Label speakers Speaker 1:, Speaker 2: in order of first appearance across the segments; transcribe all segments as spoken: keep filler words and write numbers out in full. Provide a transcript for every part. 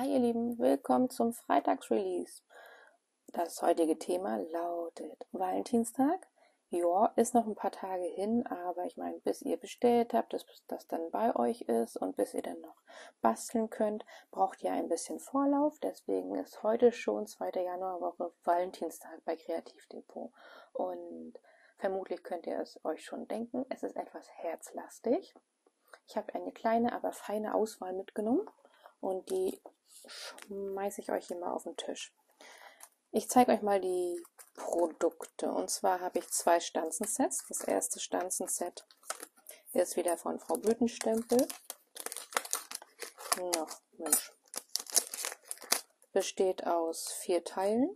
Speaker 1: Hi ihr Lieben, willkommen zum Freitagsrelease. Das heutige Thema lautet Valentinstag. Ja, ist noch ein paar Tage hin, aber ich meine, bis ihr bestellt habt, bis das dann bei euch ist und bis ihr dann noch basteln könnt, braucht ihr ein bisschen Vorlauf. Deswegen ist heute schon zweite Januarwoche Valentinstag bei Kreativdepot. Und vermutlich könnt ihr es euch schon denken, es ist etwas herzlastig. Ich habe eine kleine, aber feine Auswahl mitgenommen und die schmeiße ich euch hier mal auf den Tisch. Ich zeige euch mal die Produkte. Und zwar habe ich zwei Stanzensets. Das erste Stanzenset ist wieder von Frau Blütenstempel. Ja, Mensch. Besteht aus vier Teilen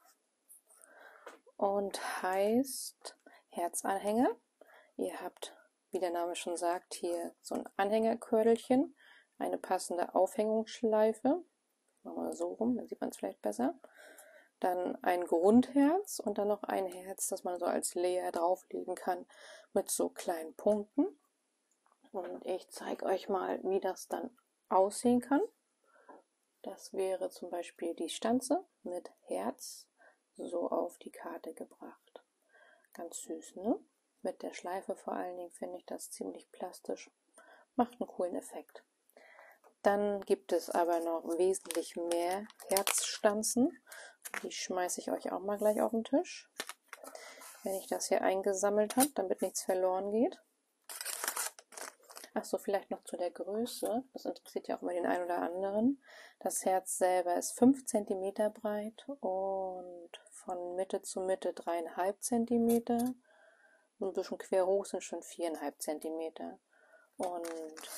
Speaker 1: und heißt Herzanhänger. Ihr habt, wie der Name schon sagt, hier so ein Anhängerkörbchen, eine passende Aufhängungsschleife. Machen wir so rum, dann sieht man es vielleicht besser. Dann ein Grundherz und dann noch ein Herz, das man so als Layer drauflegen kann mit so kleinen Punkten. Und ich zeige euch mal, wie das dann aussehen kann. Das wäre zum Beispiel die Stanze mit Herz so auf die Karte gebracht. Ganz süß, ne? Mit der Schleife vor allen Dingen finde ich das ziemlich plastisch. Macht einen coolen Effekt. Dann gibt es aber noch wesentlich mehr Herzstanzen. Die schmeiße ich euch auch mal gleich auf den Tisch, wenn ich das hier eingesammelt habe, damit nichts verloren geht. Achso, vielleicht noch zu der Größe. Das interessiert ja auch mal den einen oder anderen. Das Herz selber ist fünf Zentimeter breit und von Mitte zu Mitte drei Komma fünf Zentimeter. Ein bisschen quer hoch sind schon vier Komma fünf Zentimeter. Und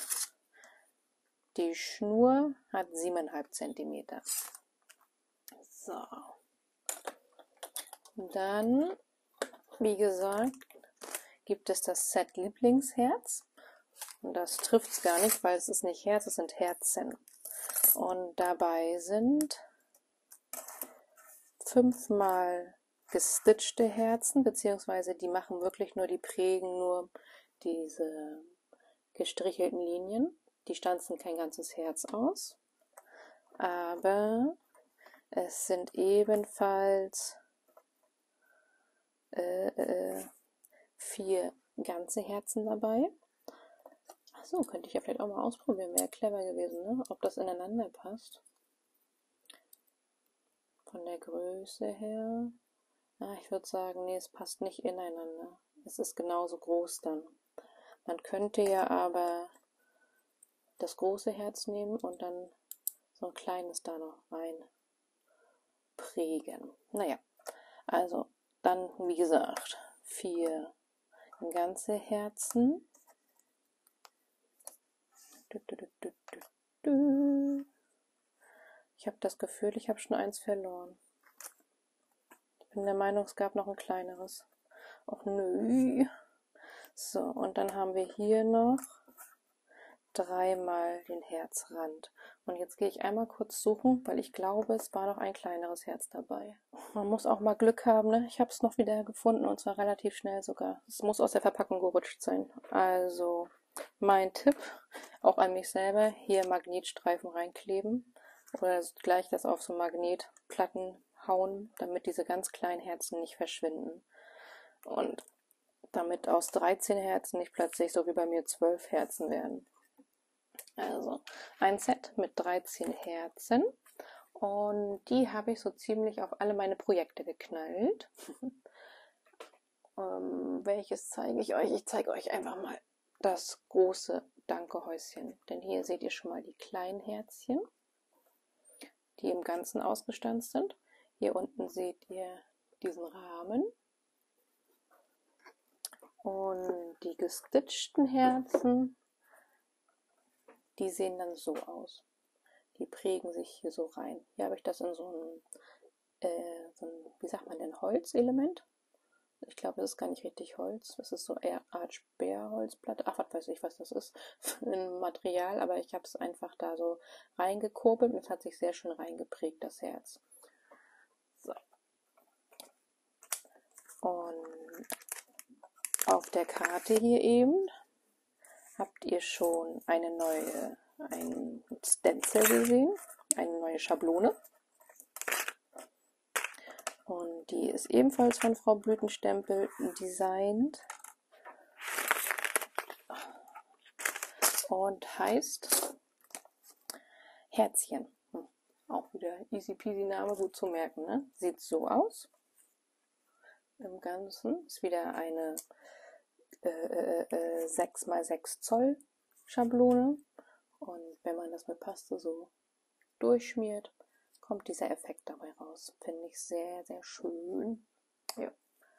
Speaker 1: die Schnur hat sieben Komma fünf Zentimeter. So. Dann, wie gesagt, gibt es das Set Lieblingsherz. Und das trifft es gar nicht, weil es ist nicht Herz, es sind Herzen. Und dabei sind fünfmal gestitchte Herzen, beziehungsweise die machen wirklich nur, die prägen nur diese gestrichelten Linien. Die stanzen kein ganzes Herz aus. Aber es sind ebenfalls äh, äh, vier ganze Herzen dabei. Achso, könnte ich ja vielleicht auch mal ausprobieren. Wäre clever gewesen, ne? Ob das ineinander passt. Von der Größe her. Ah, ich würde sagen, nee, es passt nicht ineinander. Es ist genauso groß dann. Man könnte ja aber das große Herz nehmen und dann so ein kleines da noch rein prägen. Naja, also dann, wie gesagt, vier ganze Herzen. Ich habe das Gefühl, ich habe schon eins verloren. Ich bin der Meinung, es gab noch ein kleineres. Och nö. So, und dann haben wir hier noch dreimal den Herzrand. Und jetzt gehe ich einmal kurz suchen, weil ich glaube, es war noch ein kleineres Herz dabei. Man muss auch mal Glück haben, ne? Ich habe es noch wieder gefunden und zwar relativ schnell sogar. Es muss aus der Verpackung gerutscht sein. Also mein Tipp, auch an mich selber, hier Magnetstreifen reinkleben oder gleich das auf so Magnetplatten hauen, damit diese ganz kleinen Herzen nicht verschwinden. Und damit aus dreizehn Herzen nicht plötzlich so wie bei mir zwölf Herzen werden. Also ein Set mit dreizehn Herzen und die habe ich so ziemlich auf alle meine Projekte geknallt. ähm, welches zeige ich euch? Ich zeige euch einfach mal das große Dankehäuschen, denn hier seht ihr schon mal die kleinen Herzchen, die im Ganzen ausgestanzt sind. Hier unten seht ihr diesen Rahmen und die gestitchten Herzen. Die sehen dann so aus. Die prägen sich hier so rein. Hier habe ich das in so ein, äh, so ein, wie sagt man denn, Holzelement. Ich glaube, das ist gar nicht richtig Holz. Das ist so eher Art Sperrholzplatte. Ach, was weiß ich, was das ist für ein Material. Aber ich habe es einfach da so reingekurbelt und es hat sich sehr schön reingeprägt, das Herz. So. Und auf der Karte hier eben habt ihr schon eine neue, ein Stencil gesehen. eine neue Schablone. Und die ist ebenfalls von Frau Blütenstempel designt. Und heißt Herzchen. Hm. Auch wieder easy peasy Name, gut zu merken, ne? Sieht so aus. Im Ganzen ist wieder eine äh, äh, sechs mal sechs Zoll Schablone. Und wenn man das mit Paste so durchschmiert, kommt dieser Effekt dabei raus. Finde ich sehr, sehr schön. Ja.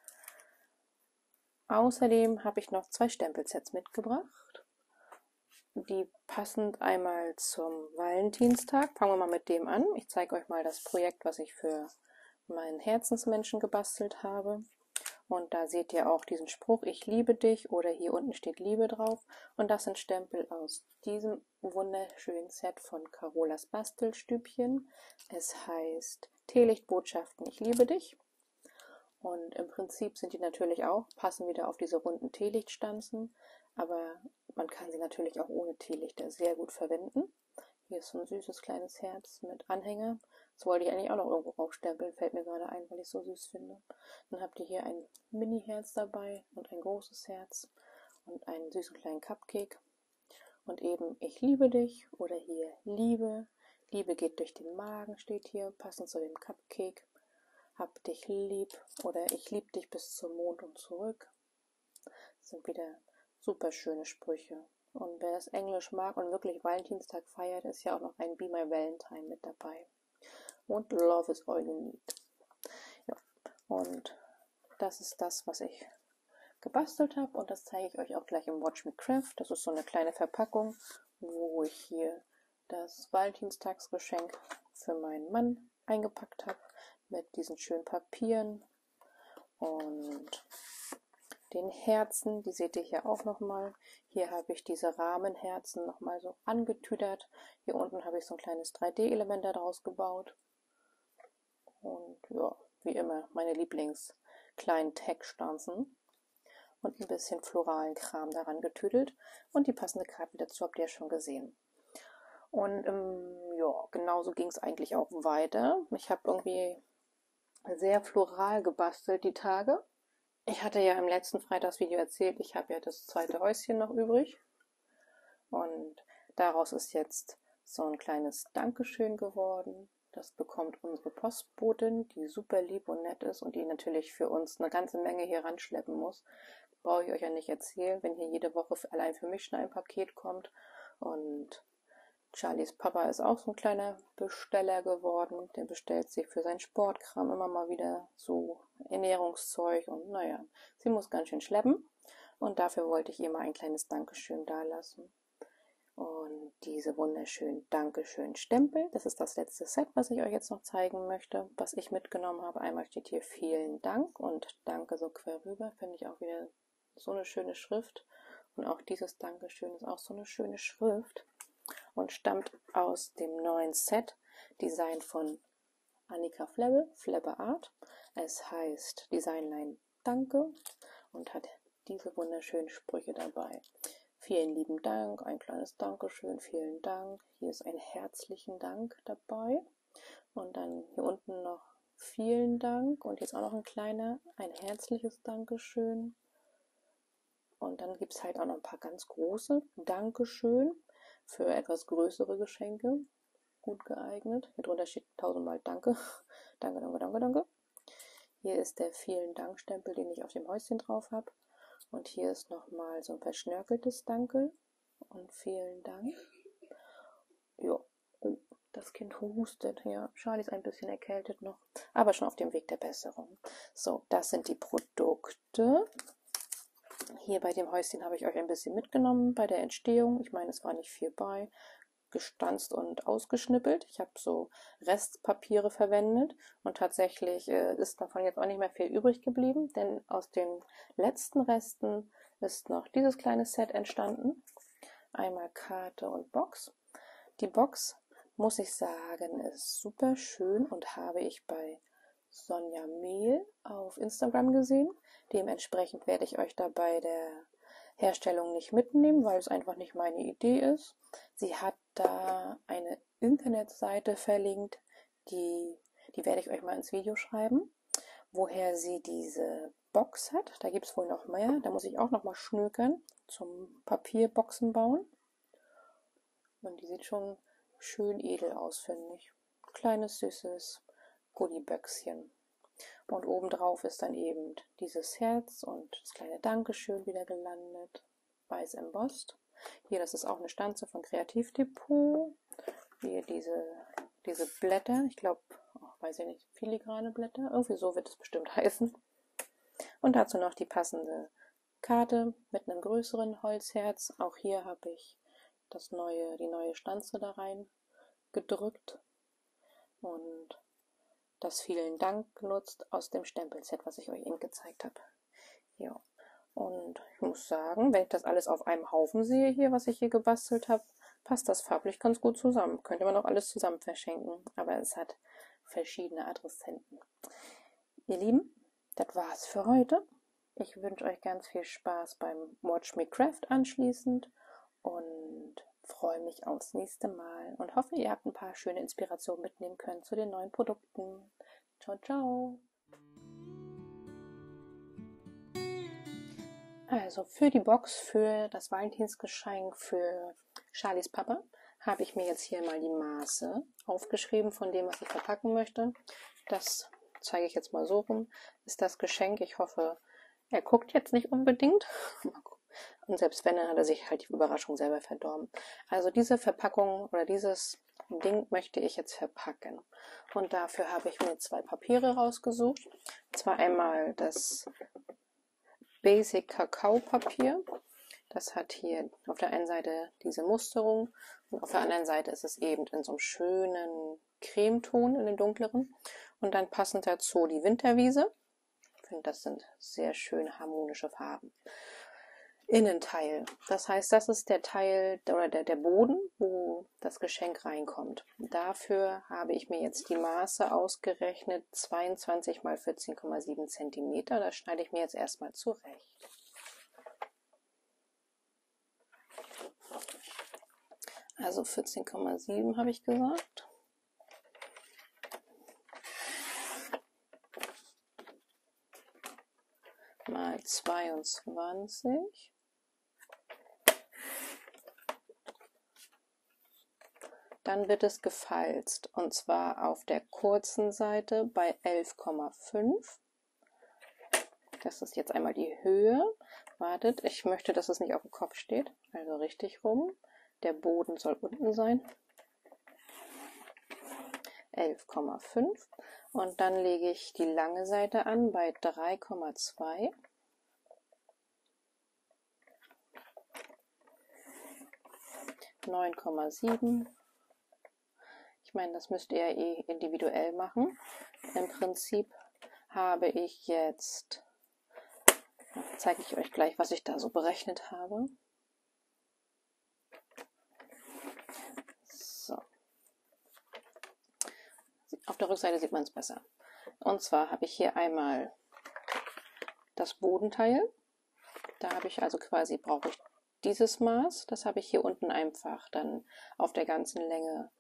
Speaker 1: Außerdem habe ich noch zwei Stempelsets mitgebracht, die passend einmal zum Valentinstag. Fangen wir mal mit dem an. Ich zeige euch mal das Projekt, was ich für meinen Herzensmenschen gebastelt habe. Und da seht ihr auch diesen Spruch, ich liebe dich, oder hier unten steht Liebe drauf. Und das sind Stempel aus diesem wunderschönen Set von Carolas Bastelstübchen. Es heißt Teelichtbotschaften, ich liebe dich. Und im Prinzip sind die natürlich auch, passen wieder auf diese runden Teelichtstanzen, aber man kann sie natürlich auch ohne Teelichter sehr gut verwenden. Hier ist so ein süßes kleines Herz mit Anhänger. Das wollte ich eigentlich auch noch irgendwo raufstempeln, fällt mir gerade ein, weil ich es so süß finde. Dann habt ihr hier ein Mini-Herz dabei und ein großes Herz und einen süßen kleinen Cupcake. Und eben ich liebe dich oder hier Liebe. Liebe geht durch den Magen, steht hier, passend zu dem Cupcake. Hab dich lieb oder ich lieb dich bis zum Mond und zurück. Das sind wieder super schöne Sprüche. Und wer das Englisch mag und wirklich Valentinstag feiert, ist ja auch noch ein Be My Valentine mit dabei. Und Love is all you need. Ja, und das ist das, was ich gebastelt habe. Und das zeige ich euch auch gleich im Watch Me Craft. Das ist so eine kleine Verpackung, wo ich hier das Valentinstagsgeschenk für meinen Mann eingepackt habe. Mit diesen schönen Papieren und den Herzen, die seht ihr hier auch nochmal. Hier habe ich diese Rahmenherzen nochmal so angetüdert. Hier unten habe ich so ein kleines drei D-Element daraus gebaut. Und ja, wie immer, meine Lieblings kleinen Tech-Stanzen. Und ein bisschen floralen Kram daran getüdelt. Und die passende Karte dazu habt ihr ja schon gesehen. Und ähm, ja, genauso ging es eigentlich auch weiter. Ich habe irgendwie sehr floral gebastelt die Tage. Ich hatte ja im letzten Freitagsvideo erzählt, ich habe ja das zweite Häuschen noch übrig. Und daraus ist jetzt so ein kleines Dankeschön geworden. Das bekommt unsere Postbotin, die super lieb und nett ist und die natürlich für uns eine ganze Menge hier ranschleppen muss. Brauche ich euch ja nicht erzählen, wenn hier jede Woche allein für mich schon ein Paket kommt. Und Charlies Papa ist auch so ein kleiner Besteller geworden. Der bestellt sich für seinen Sportkram immer mal wieder so Ernährungszeug. Und naja, sie muss ganz schön schleppen. Und dafür wollte ich ihr mal ein kleines Dankeschön dalassen. Und diese wunderschönen Dankeschön-Stempel, das ist das letzte Set, was ich euch jetzt noch zeigen möchte, was ich mitgenommen habe. Einmal steht hier vielen Dank und Danke so quer rüber. Finde ich auch wieder so eine schöne Schrift. Und auch dieses Dankeschön ist auch so eine schöne Schrift. Und stammt aus dem neuen Set, Design von Annika Flebbe, Flebbe Art. Es heißt Designline Danke und hat diese wunderschönen Sprüche dabei. Vielen lieben Dank, ein kleines Dankeschön, vielen Dank. Hier ist ein herzlichen Dank dabei. Und dann hier unten noch vielen Dank und jetzt auch noch ein kleiner, ein herzliches Dankeschön. Und dann gibt es halt auch noch ein paar ganz große Dankeschön. Für etwas größere Geschenke gut geeignet. Hier drunter steht tausendmal Danke. Danke, danke, danke, danke. Hier ist der vielen Dank Stempel, den ich auf dem Häuschen drauf habe. Und hier ist nochmal so ein verschnörkeltes Danke und vielen Dank. Ja, oh, das Kind hustet. Ja, Charlie ist ein bisschen erkältet noch, aber schon auf dem Weg der Besserung. So, das sind die Produkte. Hier bei dem Häuschen habe ich euch ein bisschen mitgenommen bei der Entstehung. Ich meine, es war nicht viel bei. Gestanzt und ausgeschnippelt. Ich habe so Restpapiere verwendet und tatsächlich äh, ist davon jetzt auch nicht mehr viel übrig geblieben, denn aus den letzten Resten ist noch dieses kleine Set entstanden. Einmal Karte und Box. Die Box, muss ich sagen, ist super schön und habe ich bei Sonja Mehl auf Instagram gesehen. Dementsprechend werde ich euch dabei der Herstellung nicht mitnehmen, weil es einfach nicht meine Idee ist. Sie hat da eine Internetseite verlinkt, die, die werde ich euch mal ins Video schreiben, woher sie diese Box hat. Da gibt es wohl noch mehr, da muss ich auch noch mal schnökern zum Papierboxen bauen. Und die sieht schon schön edel aus, finde ich. Kleines, süßes Goodieböckschen. Und obendrauf ist dann eben dieses Herz und das kleine Dankeschön wieder gelandet. Weiß embossed. Hier, das ist auch eine Stanze von Kreativdepot. Hier diese, diese Blätter. Ich glaube, oh, weiß ich nicht, filigrane Blätter. Irgendwie so wird es bestimmt heißen. Und dazu noch die passende Karte mit einem größeren Holzherz. Auch hier habe ich das neue, die neue Stanze da rein gedrückt. Und das Vielen Dank genutzt aus dem Stempelset, was ich euch eben gezeigt habe. Ja. Und ich muss sagen, wenn ich das alles auf einem Haufen sehe hier, was ich hier gebastelt habe, passt das farblich ganz gut zusammen. Könnte man auch alles zusammen verschenken, aber es hat verschiedene Adressenten. Ihr Lieben, das war's für heute. Ich wünsche euch ganz viel Spaß beim Watch Me Craft anschließend und freue mich aufs nächste Mal und hoffe, ihr habt ein paar schöne Inspirationen mitnehmen können zu den neuen Produkten. Ciao, ciao! Also für die Box, für das Valentinsgeschenk für Charlies Papa, habe ich mir jetzt hier mal die Maße aufgeschrieben von dem, was ich verpacken möchte. Das zeige ich jetzt mal so rum. Ist das Geschenk. Ich hoffe, er guckt jetzt nicht unbedingt. Und selbst wenn, dann hat er sich halt die Überraschung selber verdorben. Also diese Verpackung oder dieses Ding möchte ich jetzt verpacken. Und dafür habe ich mir zwei Papiere rausgesucht. Und zwar einmal das Basic Kakao Papier. Das hat hier auf der einen Seite diese Musterung und auf der anderen Seite ist es eben in so einem schönen Cremeton, in den dunkleren. Und dann passend dazu die Winterwiese. Ich finde, das sind sehr schön harmonische Farben. Innenteil. Das heißt, das ist der Teil oder der, der Boden, wo das Geschenk reinkommt. Dafür habe ich mir jetzt die Maße ausgerechnet, zweiundzwanzig mal vierzehn Komma sieben Zentimeter. Das schneide ich mir jetzt erstmal zurecht. Also vierzehn Komma sieben habe ich gesagt. Mal zweiundzwanzig. Dann wird es gefalzt und zwar auf der kurzen Seite bei elf Komma fünf. Das ist jetzt einmal die Höhe. Wartet, ich möchte, dass es nicht auf dem Kopf steht. Also richtig rum. Der Boden soll unten sein. elf Komma fünf. Und dann lege ich die lange Seite an bei drei Komma zwei. neun Komma sieben. Ich meine, das müsst ihr ja eh individuell machen. Im Prinzip habe ich jetzt, zeige ich euch gleich, was ich da so berechnet habe. So. Auf der Rückseite sieht man es besser. Und zwar habe ich hier einmal das Bodenteil. Da habe ich also quasi, brauche ich dieses Maß. Das habe ich hier unten einfach dann auf der ganzen Länge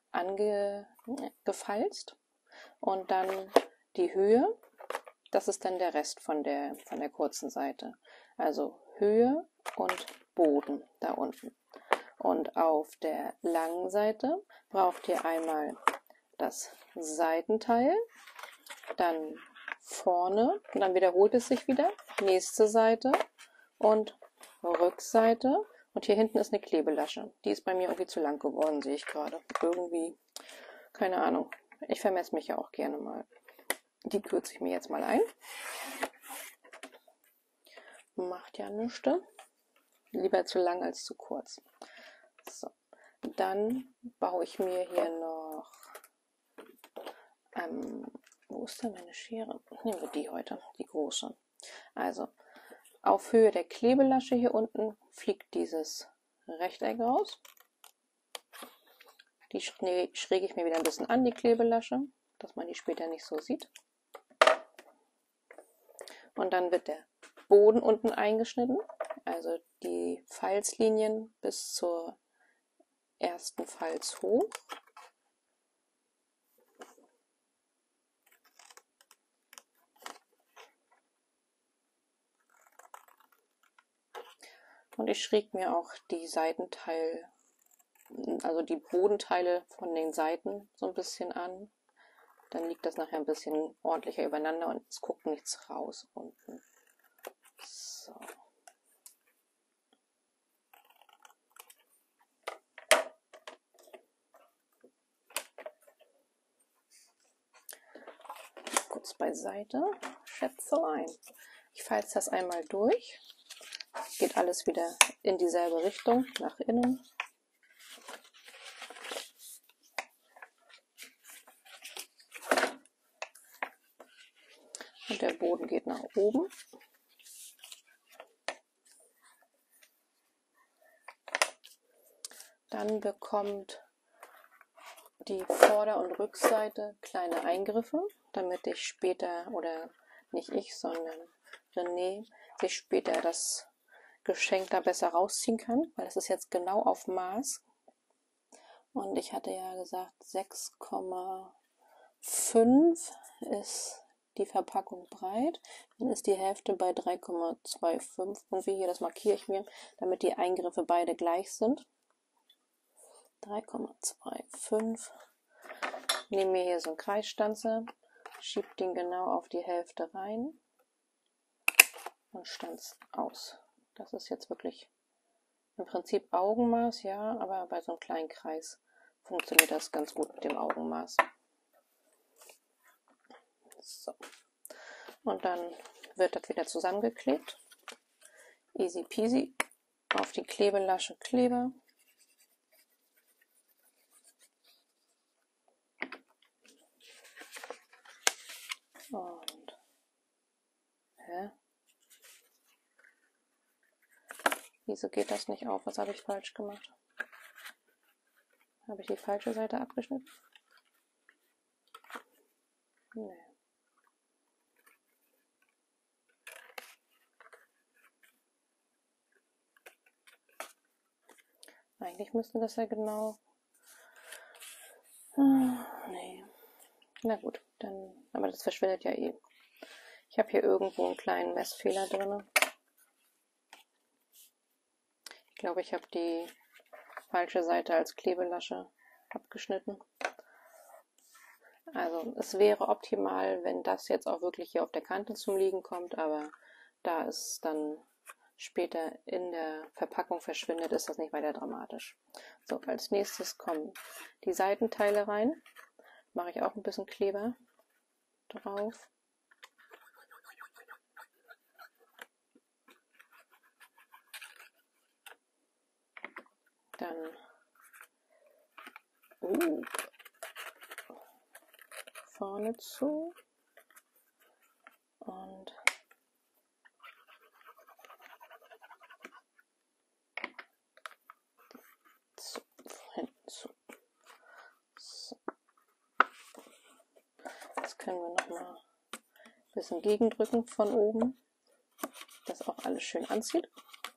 Speaker 1: angefalzt. Und dann die Höhe, das ist dann der Rest von der, von der kurzen Seite. Also Höhe und Boden da unten. Und auf der langen Seite braucht ihr einmal das Seitenteil, dann vorne und dann wiederholt es sich wieder, nächste Seite und Rückseite. Und hier hinten ist eine Klebelasche. Die ist bei mir irgendwie zu lang geworden, sehe ich gerade. Irgendwie, keine Ahnung. Ich vermesse mich ja auch gerne mal. Die kürze ich mir jetzt mal ein. Macht ja nichts. Lieber zu lang als zu kurz. So. Dann baue ich mir hier noch, ähm, wo ist denn meine Schere? Nehmen wir die heute, die große. Also, auf Höhe der Klebelasche hier unten fliegt dieses Rechteck raus. Die schräge ich mir wieder ein bisschen an, die Klebelasche, dass man die später nicht so sieht. Und dann wird der Boden unten eingeschnitten. also die Falzlinien bis zur ersten Falz hoch. Und ich schräg mir auch die Seitenteile, also die Bodenteile von den Seiten so ein bisschen an. Dann liegt das nachher ein bisschen ordentlicher übereinander und es guckt nichts raus unten. So. Kurz beiseite. Schätzelein. Ich falze das einmal durch. Geht alles wieder in dieselbe Richtung, nach innen. Und der Boden geht nach oben. Dann bekommt die Vorder- und Rückseite kleine Eingriffe, damit ich später, oder nicht ich, sondern René, sich später das Geschenk da besser rausziehen kann, weil das ist jetzt genau auf Maß. Und ich hatte ja gesagt, sechs Komma fünf ist die Verpackung breit. Dann ist die Hälfte bei drei Komma fünfundzwanzig. Irgendwie hier, das markiere ich mir, damit die Eingriffe beide gleich sind. drei Komma fünfundzwanzig. Nehme mir hier so einen Kreisstanzer, schiebe den genau auf die Hälfte rein und stanz aus. Das ist jetzt wirklich im Prinzip Augenmaß, ja, aber bei so einem kleinen Kreis funktioniert das ganz gut mit dem Augenmaß. So. Und dann wird das wieder zusammengeklebt. Easy peasy. Auf die Klebelasche Kleber. Und hä? Wieso geht das nicht auf? Was habe ich falsch gemacht? Habe ich die falsche Seite abgeschnitten? Nee. Eigentlich müsste das ja genau... Ah, nee. Na gut, dann... Aber das verschwindet ja eh. Ich habe hier irgendwo einen kleinen Messfehler drin. Ich glaube, ich habe die falsche Seite als Klebelasche abgeschnitten. Also es wäre optimal, wenn das jetzt auch wirklich hier auf der Kante zum Liegen kommt, aber da es dann später in der Verpackung verschwindet, ist das nicht weiter dramatisch. So, als nächstes kommen die Seitenteile rein. Mache ich auch ein bisschen Kleber drauf. Dann uh, vorne zu und zu, hinten zu. So. Jetzt können wir noch mal ein bisschen gegendrücken von oben, dass auch alles schön anzieht.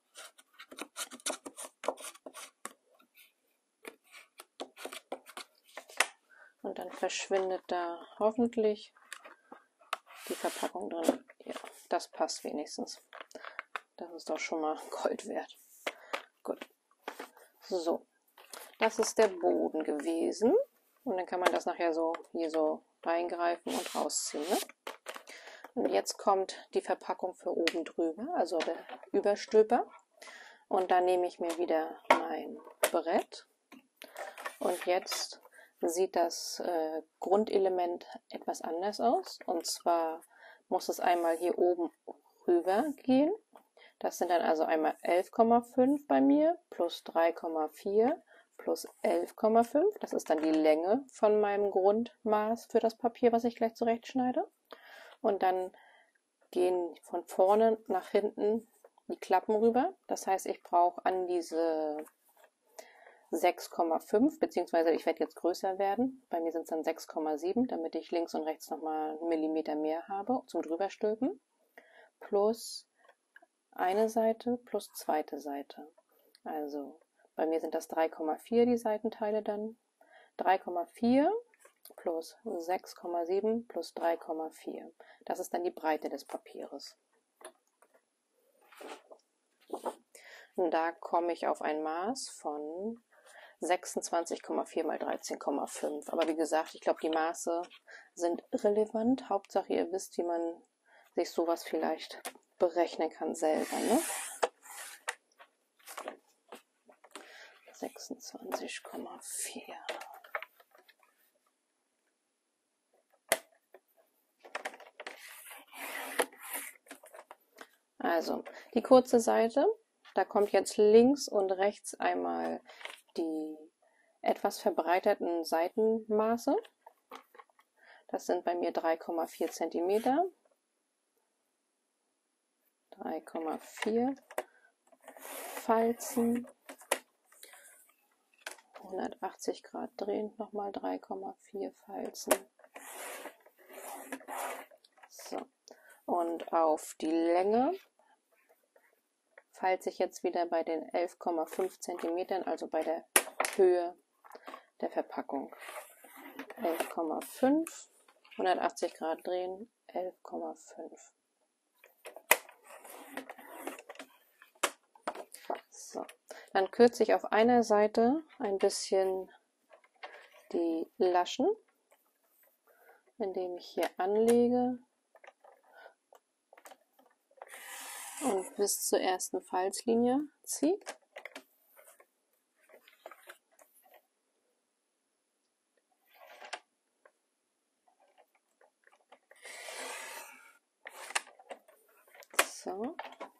Speaker 1: Und dann verschwindet da hoffentlich die Verpackung drin. Ja, das passt wenigstens. Das ist doch schon mal Gold wert. Gut. So, das ist der Boden gewesen. Und dann kann man das nachher so hier so reingreifen und rausziehen. Ne? Und jetzt kommt die Verpackung für oben drüber, also der Überstülper. Und dann nehme ich mir wieder mein Brett. Und jetzt sieht das äh, Grundelement etwas anders aus. Und zwar muss es einmal hier oben rüber gehen. Das sind dann also einmal elf Komma fünf bei mir plus drei Komma vier plus elf Komma fünf. Das ist dann die Länge von meinem Grundmaß für das Papier, was ich gleich zurechtschneide. Und dann gehen von vorne nach hinten die Klappen rüber. Das heißt, ich brauche an diese sechs Komma fünf, beziehungsweise ich werde jetzt größer werden. Bei mir sind es dann sechs Komma sieben, damit ich links und rechts nochmal einen Millimeter mehr habe zum Drüberstülpen. Plus eine Seite plus zweite Seite. Also bei mir sind das drei Komma vier die Seitenteile dann. drei Komma vier plus sechs Komma sieben plus drei Komma vier. Das ist dann die Breite des Papieres. Und da komme ich auf ein Maß von sechsundzwanzig Komma vier mal dreizehn Komma fünf. Aber wie gesagt, ich glaube, die Maße sind relevant. Hauptsache, ihr wisst, wie man sich sowas vielleicht berechnen kann selber. Ne? sechsundzwanzig Komma vier. Also, die kurze Seite, da kommt jetzt links und rechts einmal die etwas verbreiterten Seitenmaße. Das sind bei mir drei Komma vier Zentimeter. drei Komma vier Falzen. hundertachtzig Grad drehen, nochmal drei Komma vier Falzen. So. Und auf die Länge falze ich jetzt wieder bei den elf Komma fünf Zentimetern, also bei der Höhe der Verpackung. elf Komma fünf, hundertachtzig Grad drehen, elf Komma fünf. So, dann kürze ich auf einer Seite ein bisschen die Laschen, indem ich hier anlege und bis zur ersten Falzlinie ziehe. So.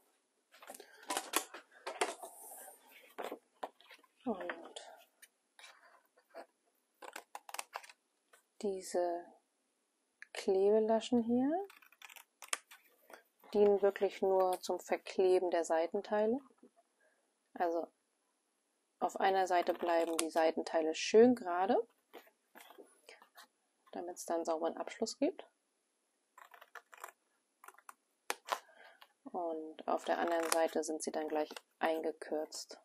Speaker 1: Und diese Klebelaschen hier dienen wirklich nur zum Verkleben der Seitenteile. Also auf einer Seite bleiben die Seitenteile schön gerade, damit es dann sauberen Abschluss gibt. Und auf der anderen Seite sind sie dann gleich eingekürzt.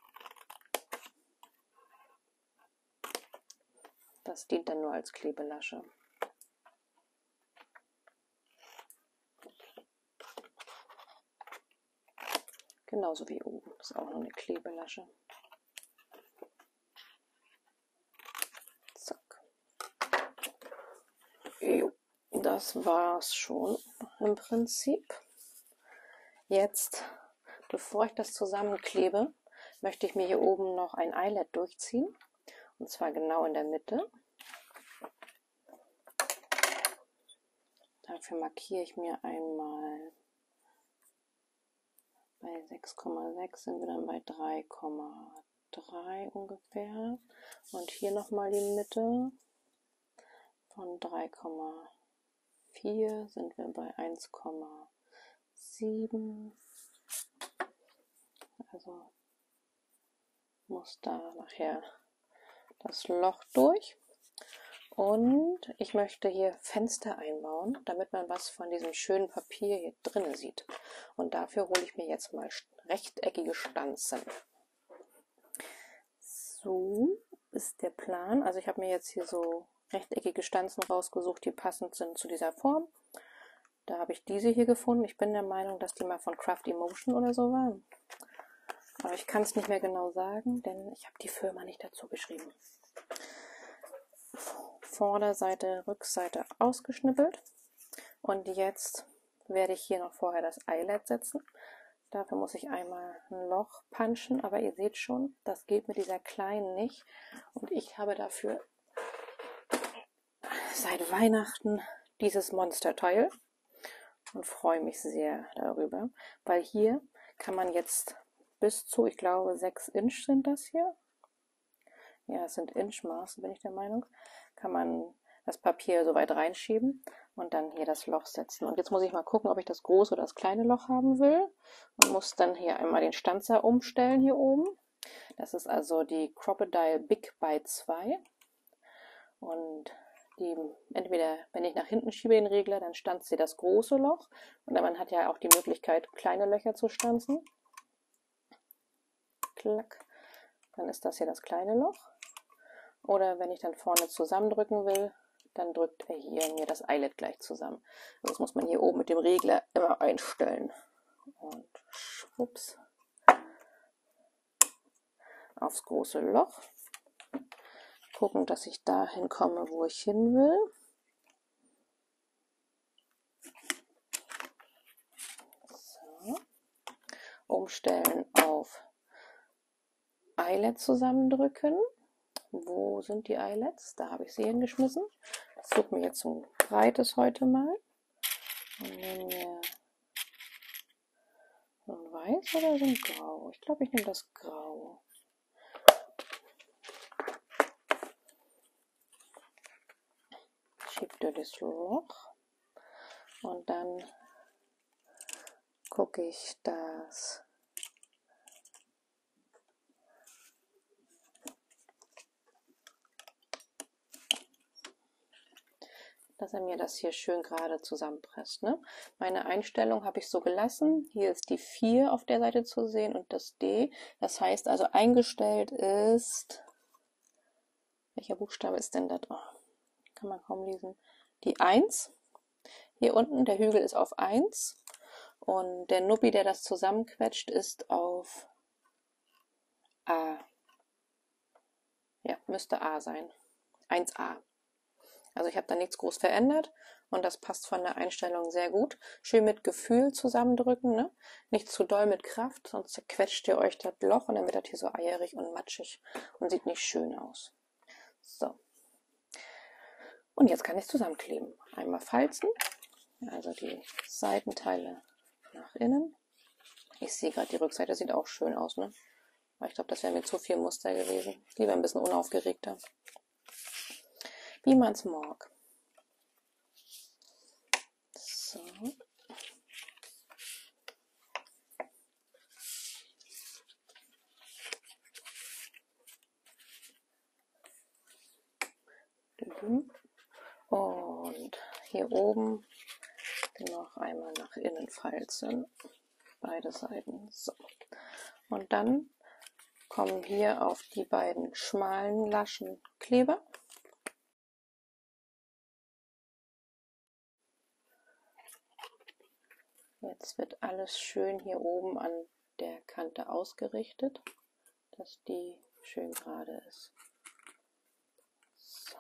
Speaker 1: Das dient dann nur als Klebelasche. Genauso wie oben, das ist auch noch eine Klebelasche. Zack. Jo, das war's schon im Prinzip. Jetzt, bevor ich das zusammenklebe, möchte ich mir hier oben noch ein Eyelet durchziehen. Und zwar genau in der Mitte. Dafür markiere ich mir einmal bei sechs Komma sechs sind wir dann bei drei Komma drei ungefähr. Und hier nochmal die Mitte. Von drei Komma vier sind wir bei eins Komma sieben. Also muss da nachher das Loch durch. Und ich möchte hier Fenster einbauen, damit man was von diesem schönen Papier hier drinnen sieht. Und dafür hole ich mir jetzt mal rechteckige Stanzen. So ist der Plan. Also ich habe mir jetzt hier so rechteckige Stanzen rausgesucht, die passend sind zu dieser Form. Da habe ich diese hier gefunden. Ich bin der Meinung, dass die mal von Craft Emotion oder so waren. Aber ich kann es nicht mehr genau sagen, denn ich habe die Firma nicht dazu geschrieben. Vorderseite, Rückseite ausgeschnippelt. Und jetzt werde ich hier noch vorher das Eyelet setzen. Dafür muss ich einmal ein Loch punchen, aber ihr seht schon, das geht mit dieser kleinen nicht. Und ich habe dafür seit Weihnachten dieses Monsterteil und freue mich sehr darüber, weil hier kann man jetzt bis zu, ich glaube, sechs Inch sind das hier. Ja, es sind Inchmaße, bin ich der Meinung. Kann man das Papier so weit reinschieben und dann hier das Loch setzen. Und jetzt muss ich mal gucken, ob ich das große oder das kleine Loch haben will. Und muss dann hier einmal den Stanzer umstellen hier oben. Das ist also die Crocodile Big by zwei. Und die, entweder wenn ich nach hinten schiebe den Regler, dann stanzt sie das große Loch. Und man hat ja auch die Möglichkeit, kleine Löcher zu stanzen. Klack. Dann ist das hier das kleine Loch. Oder wenn ich dann vorne zusammendrücken will, dann drückt er hier mir das Eyelet gleich zusammen. Das muss man hier oben mit dem Regler immer einstellen. Und schwupps. Aufs große Loch. Gucken, dass ich dahin komme, wo ich hin will. So. Umstellen auf Eyelet zusammendrücken. Wo sind die Eyelets? Da habe ich sie hingeschmissen. Ich suche mir jetzt ein breites heute mal. Und nehme mir so ein Weiß oder so ein Grau. Ich glaube, ich nehme das Grau. Schiebe durch das Loch. Und dann gucke ich, dass dass er mir das hier schön gerade zusammenpresst. Ne? Meine Einstellung habe ich so gelassen. Hier ist die vier auf der Seite zu sehen und das D. Das heißt also, eingestellt ist, welcher Buchstabe ist denn das? Oh, kann man kaum lesen. Die eins. Hier unten, der Hügel ist auf eins. Und der Nuppi, der das zusammenquetscht, ist auf A. Ja, müsste A sein. eins a. Also ich habe da nichts groß verändert und das passt von der Einstellung sehr gut. Schön mit Gefühl zusammendrücken, ne? Nicht zu doll mit Kraft, sonst zerquetscht ihr euch das Loch und dann wird das hier so eierig und matschig und sieht nicht schön aus. So. Und jetzt kann ich es zusammenkleben. Einmal falzen, also die Seitenteile nach innen. Ich sehe gerade, die Rückseite sieht auch schön aus, ne? Aber ich glaube, das wäre mir zu viel Muster gewesen. Lieber ein bisschen unaufgeregter. Wie man es mag. So. Und hier oben noch einmal nach innen falzen. Beide Seiten. So. Und dann kommen hier auf die beiden schmalen Laschen Kleber. Jetzt wird alles schön hier oben an der Kante ausgerichtet, dass die schön gerade ist. So.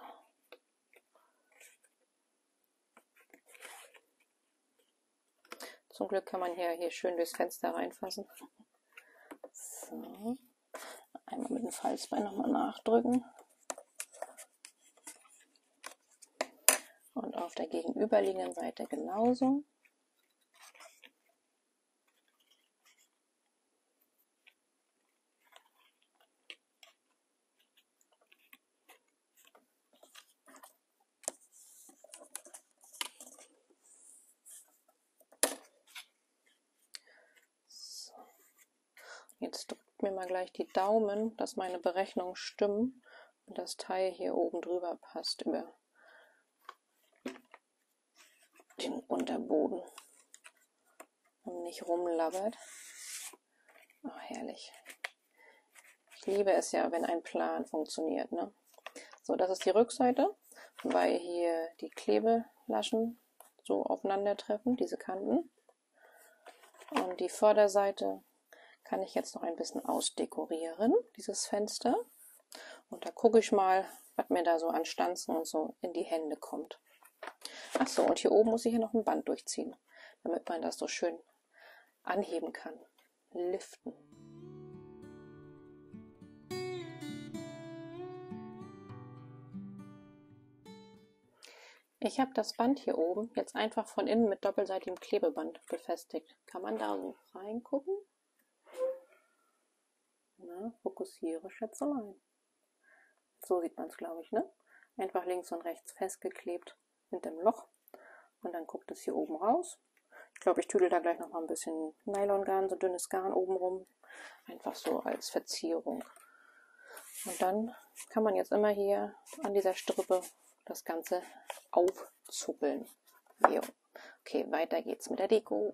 Speaker 1: Zum Glück kann man hier, hier schön durchs Fenster reinfassen. So. Einmal mit dem Falzbein nochmal nachdrücken. Und auf der gegenüberliegenden Seite genauso. Jetzt drückt mir mal gleich die Daumen, dass meine Berechnungen stimmen und das Teil hier oben drüber passt über den Unterboden und nicht rumlabbert. Oh, herrlich. Ich liebe es ja, wenn ein Plan funktioniert, ne? So, das ist die Rückseite, weil hier die Klebelaschen so aufeinandertreffen, diese Kanten. Und die Vorderseite kann ich jetzt noch ein bisschen ausdekorieren, dieses Fenster. Und da gucke ich mal, was mir da so an Stanzen und so in die Hände kommt. Ach so, und hier oben muss ich hier noch ein Band durchziehen, damit man das so schön anheben kann. Liften. Ich habe das Band hier oben jetzt einfach von innen mit doppelseitigem Klebeband befestigt. Kann man da so reingucken? Na, fokussiere Schätzelein. So sieht man es, glaube ich, ne? Einfach links und rechts festgeklebt hinter dem Loch. Und dann guckt es hier oben raus. Ich glaube, ich tüdel da gleich noch mal ein bisschen Nylongarn, so dünnes Garn oben rum. Einfach so als Verzierung. Und dann kann man jetzt immer hier an dieser Strippe das Ganze aufzuppeln. Jo. Okay, weiter geht's mit der Deko.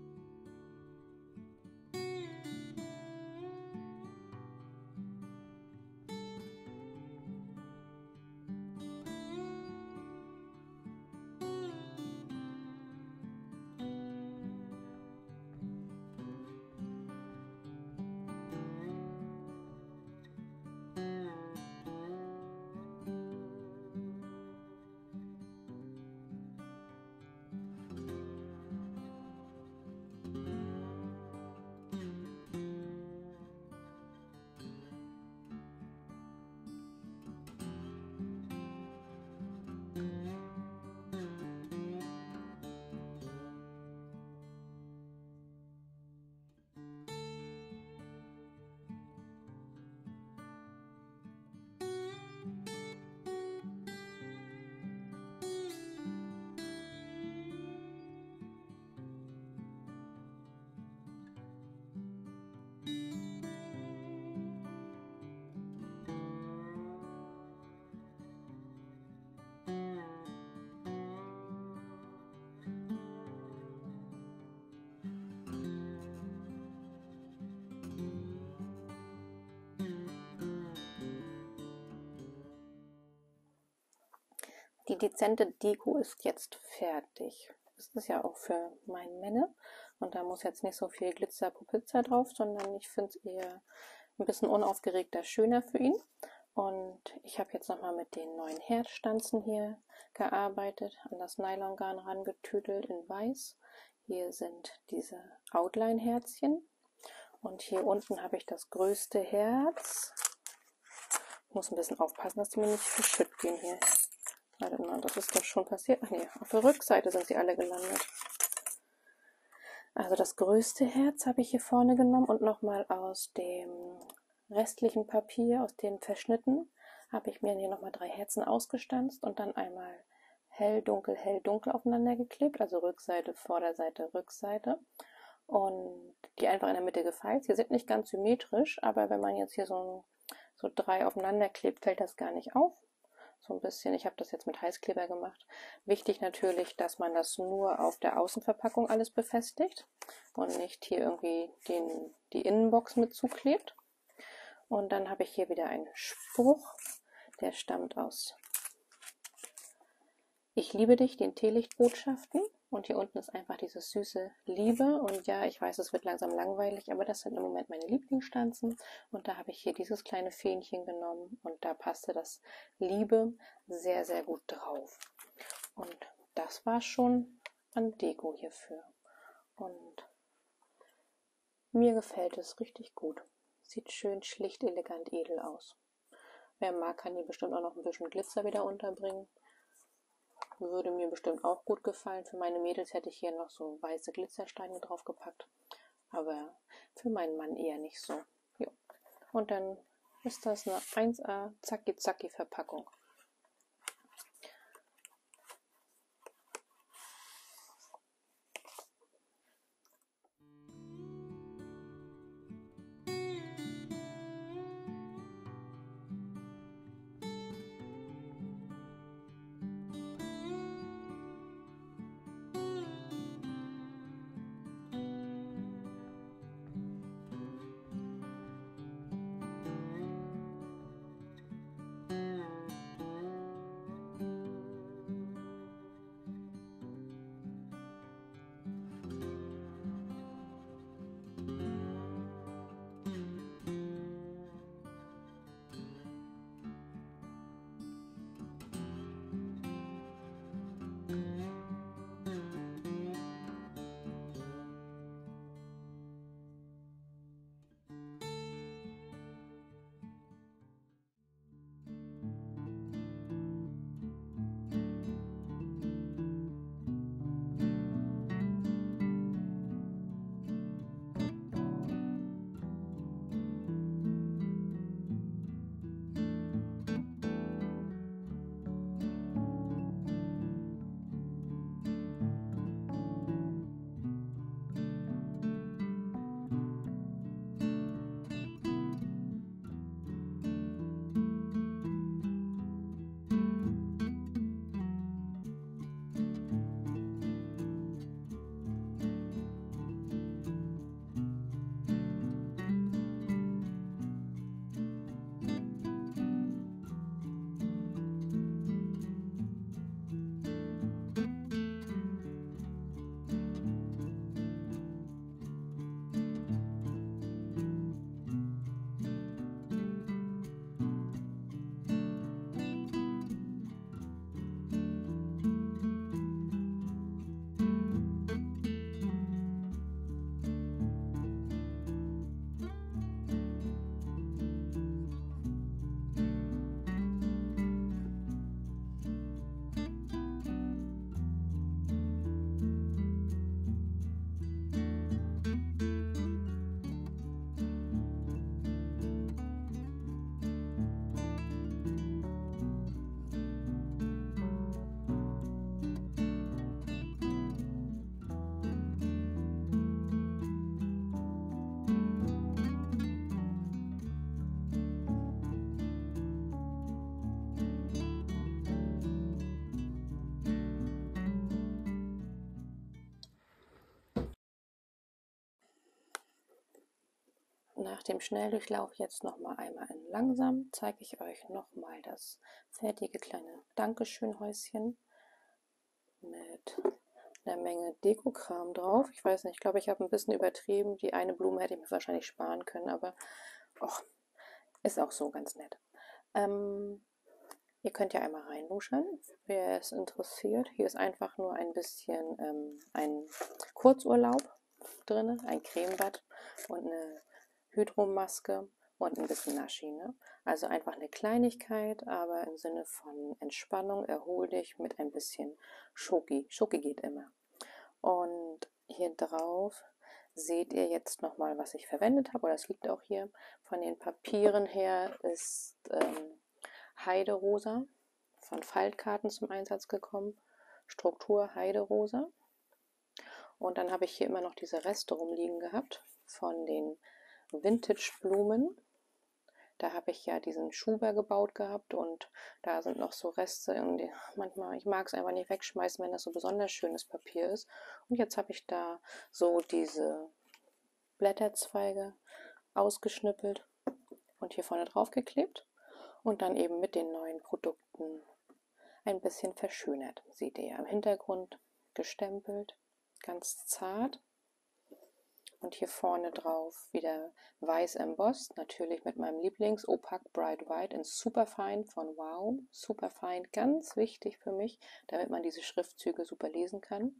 Speaker 1: Die dezente Deko ist jetzt fertig. Das ist ja auch für meinen Männer. Und da muss jetzt nicht so viel Glitzer-Popitzer drauf, sondern ich finde es eher ein bisschen unaufgeregter schöner für ihn. Und ich habe jetzt nochmal mit den neuen Herzstanzen hier gearbeitet, an das Nylongarn rangetüdelt in weiß. Hier sind diese Outline-Herzchen. Und hier unten habe ich das größte Herz. Ich muss ein bisschen aufpassen, dass die mir nicht verschütt gehen hier. Warte mal, das ist doch schon passiert. Ach nee, auf der Rückseite sind sie alle gelandet. Also das größte Herz habe ich hier vorne genommen und nochmal aus dem restlichen Papier, aus den Verschnitten, habe ich mir hier nochmal drei Herzen ausgestanzt und dann einmal hell, dunkel, hell, dunkel aufeinander geklebt. Also Rückseite, Vorderseite, Rückseite. Und die einfach in der Mitte gefeilt. Sie sind nicht ganz symmetrisch, aber wenn man jetzt hier so, so drei aufeinander klebt, fällt das gar nicht auf. So ein bisschen, ich habe das jetzt mit Heißkleber gemacht. Wichtig natürlich, dass man das nur auf der Außenverpackung alles befestigt und nicht hier irgendwie den, die Innenbox mit zuklebt. Und dann habe ich hier wieder einen Spruch, der stammt aus Ich liebe dich, den Teelichtbotschaften. Und hier unten ist einfach dieses süße Liebe. Und ja, ich weiß, es wird langsam langweilig, aber das sind im Moment meine Lieblingsstanzen. Und da habe ich hier dieses kleine Fähnchen genommen und da passte das Liebe sehr, sehr gut drauf. Und das war schon an Deko hierfür. Und mir gefällt es richtig gut. Sieht schön schlicht, elegant, edel aus. Wer mag, kann hier bestimmt auch noch ein bisschen Glitzer wieder unterbringen. Würde mir bestimmt auch gut gefallen. Für meine Mädels hätte ich hier noch so weiße Glitzersteine draufgepackt. Aber für meinen Mann eher nicht so. Jo. Und dann ist das eine eins A Zacki-Zacki Verpackung. nach dem Schnelldurchlauf jetzt noch mal einmal in langsam zeige ich euch noch mal das fertige kleine Dankeschön-Häuschen mit einer Menge Dekokram drauf. Ich weiß nicht, ich glaube, ich habe ein bisschen übertrieben. Die eine Blume hätte ich mir wahrscheinlich sparen können, aber och, ist auch so ganz nett. Ähm, ihr könnt ja einmal reinluschern, wer es interessiert. Hier ist einfach nur ein bisschen ähm, ein Kurzurlaub drin, ein Cremebad und eine Hydromaske und ein bisschen Naschi. Ne? Also einfach eine Kleinigkeit, aber im Sinne von Entspannung, erhol dich mit ein bisschen Schoki. Schoki geht immer. Und hier drauf seht ihr jetzt nochmal, was ich verwendet habe, oder es liegt auch hier. Von den Papieren her ist ähm, Heiderosa von Faltkarten zum Einsatz gekommen. Struktur Heiderosa. Und dann habe ich hier immer noch diese Reste rumliegen gehabt von den Vintage-Blumen. Da habe ich ja diesen Schuber gebaut gehabt und da sind noch so Reste. Und manchmal, ich mag es einfach nicht wegschmeißen, wenn das so besonders schönes Papier ist. Und jetzt habe ich da so diese Blätterzweige ausgeschnippelt und hier vorne drauf geklebt und dann eben mit den neuen Produkten ein bisschen verschönert. Seht ihr ja im Hintergrund gestempelt, ganz zart. Und hier vorne drauf wieder weiß embossed, natürlich mit meinem Lieblings Opaque Bright White in Superfine von Wow. Superfine, ganz wichtig für mich, damit man diese Schriftzüge super lesen kann.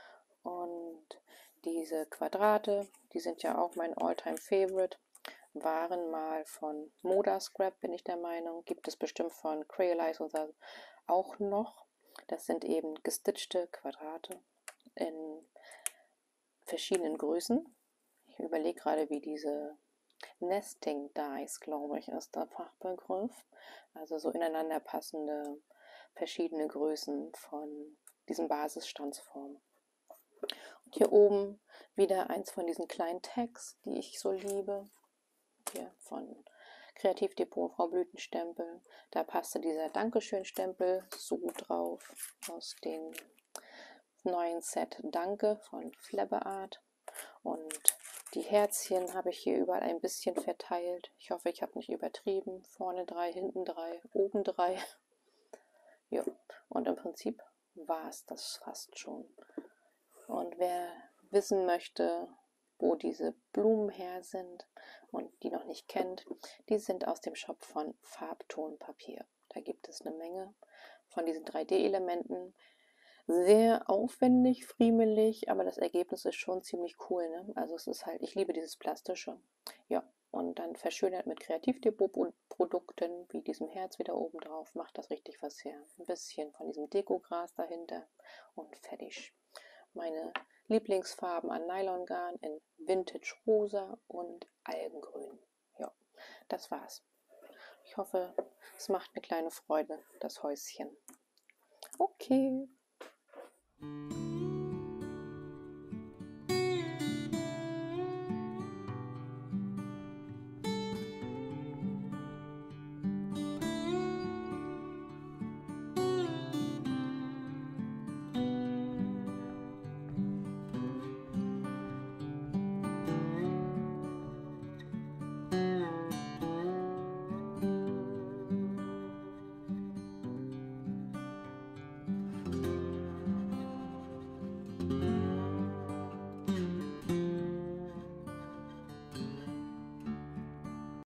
Speaker 1: Und diese Quadrate, die sind ja auch mein Alltime Favorite, waren mal von Moda Scrap, bin ich der Meinung. Gibt es bestimmt von Crayolyze und so auch noch. Das sind eben gestitchte Quadrate in verschiedenen Größen. Ich überlege gerade, wie diese Nesting Dies, glaube ich, ist der Fachbegriff. Also so ineinander passende verschiedene Größen von diesen Basisstandsformen. Und hier oben wieder eins von diesen kleinen Tags, die ich so liebe. Hier von Kreativdepot, Frau Blütenstempel. Da passte dieser Dankeschön-Stempel so drauf aus dem neuen Set Danke von Flabberart. Und die Herzchen habe ich hier überall ein bisschen verteilt. Ich hoffe, ich habe nicht übertrieben. Vorne drei, hinten drei, oben drei. Ja, und im Prinzip war es das fast schon. Und wer wissen möchte, wo diese Blumen her sind und die noch nicht kennt, die sind aus dem Shop von Farbtonpapier. Da gibt es eine Menge von diesen drei D-Elementen. Sehr aufwendig, friemelig, aber das Ergebnis ist schon ziemlich cool. Ne? Also es ist halt, ich liebe dieses Plastische. Ja, und dann verschönert mit Kreativdepot-Produkten wie diesem Herz wieder oben drauf, macht das richtig was her. Ein bisschen von diesem Dekogras dahinter und fertig. Meine Lieblingsfarben an Nylongarn in Vintage Rosa und Algengrün. Ja, das war's. Ich hoffe, es macht eine kleine Freude, das Häuschen. Okay.